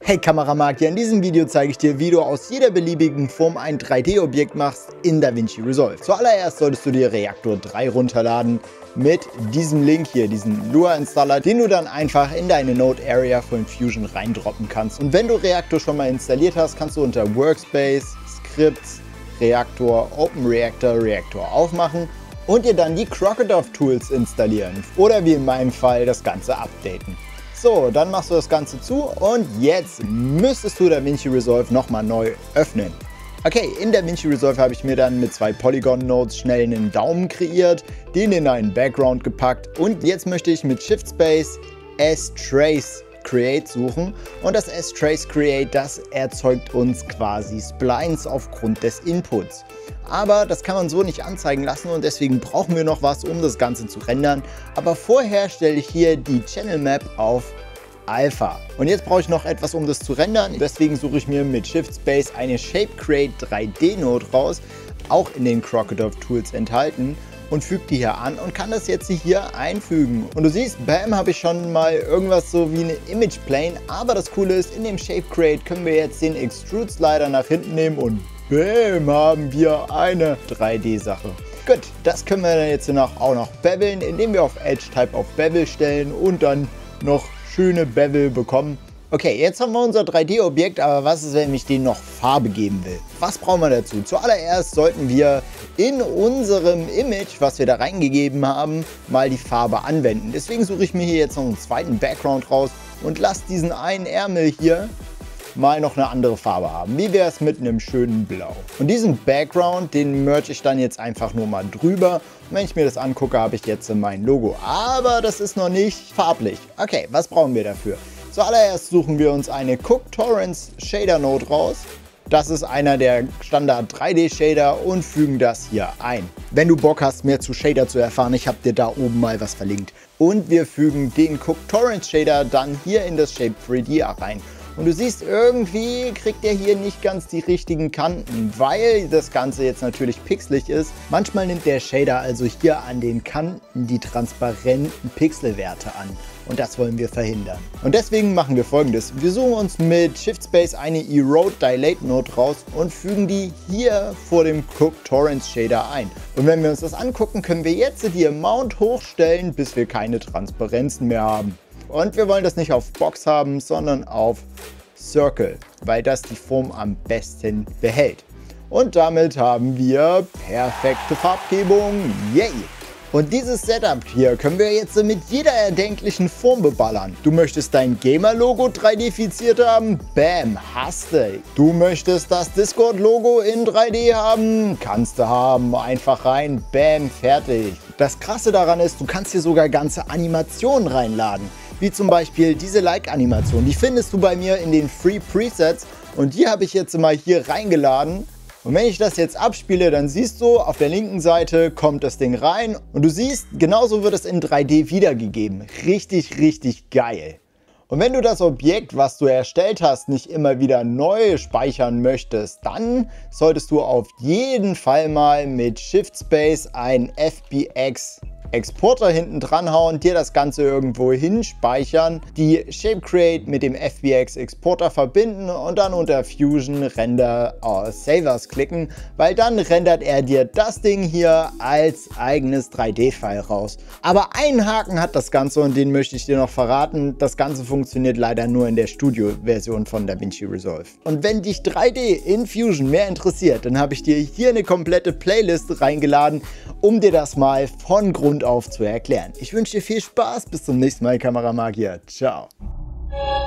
Hey Kameramagier, in diesem Video zeige ich dir, wie du aus jeder beliebigen Form ein 3D-Objekt machst in DaVinci Resolve. Zuallererst solltest du dir Reaktor 3 runterladen mit diesem Link hier, diesen Lua-Installer, den du dann einfach in deine Node Area von Fusion reindroppen kannst. Und wenn du Reaktor schon mal installiert hast, kannst du unter Workspace, Scripts, Reaktor, Open Reactor, Reaktor aufmachen und dir dann die Crocodile Tools installieren. Oder wie in meinem Fall das Ganze updaten. So, dann machst du das Ganze zu und jetzt müsstest du DaVinci Resolve nochmal neu öffnen. Okay, in DaVinci Resolve habe ich mir dann mit 2 Polygon Nodes schnell einen Daumen kreiert, den in einen Background gepackt und jetzt möchte ich mit Shift Space S-Trace Create suchen und das S-Trace Create, das erzeugt uns quasi Splines aufgrund des Inputs. Aber das kann man so nicht anzeigen lassen und deswegen brauchen wir noch was, um das Ganze zu rendern. Aber vorher stelle ich hier die Channel Map auf Alpha. Und jetzt brauche ich noch etwas, um das zu rendern. Deswegen suche ich mir mit Shift Space eine Shape Create 3D Node raus, auch in den Crocodile Tools enthalten, und füge die hier an und kann das jetzt hier einfügen. Und du siehst, bam, habe ich schon mal irgendwas so wie eine Image Plane. Aber das Coole ist, in dem Shape Create können wir jetzt den Extrude Slider nach hinten nehmen und bam, haben wir eine 3D-Sache. Gut, das können wir dann jetzt auch noch beveln, indem wir auf Edge Type auf Bevel stellen und dann noch schöne Bevel bekommen. Okay, jetzt haben wir unser 3D-Objekt, aber was ist, wenn ich dem noch Farbe geben will? Was brauchen wir dazu? Zuallererst sollten wir in unserem Image, was wir da reingegeben haben, mal die Farbe anwenden. Deswegen suche ich mir hier jetzt noch einen zweiten Background raus und lasse diesen einen Ärmel hier mal noch eine andere Farbe haben. Wie wäre es mit einem schönen Blau? Und diesen Background, den merge ich dann jetzt einfach nur mal drüber. Und wenn ich mir das angucke, habe ich jetzt mein Logo. Aber das ist noch nicht farblich. Okay, was brauchen wir dafür? Zuallererst suchen wir uns eine Cook Torrents Shader Node raus. Das ist einer der Standard 3D Shader und fügen das hier ein. Wenn du Bock hast, mehr zu Shader zu erfahren, ich habe dir da oben mal was verlinkt. Und wir fügen den Cook Torrents Shader dann hier in das Shape 3D rein. Und du siehst, irgendwie kriegt er hier nicht ganz die richtigen Kanten, weil das Ganze jetzt natürlich pixelig ist. Manchmal nimmt der Shader also hier an den Kanten die transparenten Pixelwerte an. Und das wollen wir verhindern. Und deswegen machen wir Folgendes. Wir suchen uns mit Shift Space eine Erode Dilate Node raus und fügen die hier vor dem Cook Torrents Shader ein. Und wenn wir uns das angucken, können wir jetzt die Amount hochstellen, bis wir keine Transparenzen mehr haben. Und wir wollen das nicht auf Box haben, sondern auf Circle, weil das die Form am besten behält. Und damit haben wir perfekte Farbgebung. Yay! Und dieses Setup hier können wir jetzt mit jeder erdenklichen Form beballern. Du möchtest dein Gamer-Logo 3D-fiziert haben? Bam, hast du. Du möchtest das Discord-Logo in 3D haben? Kannst du haben. Einfach rein, bam, fertig. Das Krasse daran ist, du kannst hier sogar ganze Animationen reinladen. Wie zum Beispiel diese Like-Animation. Die findest du bei mir in den Free Presets. Und die habe ich jetzt mal hier reingeladen. Und wenn ich das jetzt abspiele, dann siehst du, auf der linken Seite kommt das Ding rein und du siehst, genauso wird es in 3D wiedergegeben. Richtig, richtig geil. Und wenn du das Objekt, was du erstellt hast, nicht immer wieder neu speichern möchtest, dann solltest du auf jeden Fall mal mit Shift Space ein FBX Exporter hinten dran hauen, dir das Ganze irgendwo hinspeichern, die Shape Create mit dem FBX Exporter verbinden und dann unter Fusion Render Savers klicken, weil dann rendert er dir das Ding hier als eigenes 3D-File raus. Aber einen Haken hat das Ganze und den möchte ich dir noch verraten. Das Ganze funktioniert leider nur in der Studio-Version von DaVinci Resolve. Und wenn dich 3D in Fusion mehr interessiert, dann habe ich dir hier eine komplette Playlist reingeladen, um dir das mal von Grund auf zu erklären. Ich wünsche dir viel Spaß, bis zum nächsten Mal, Kameramagier. Ciao.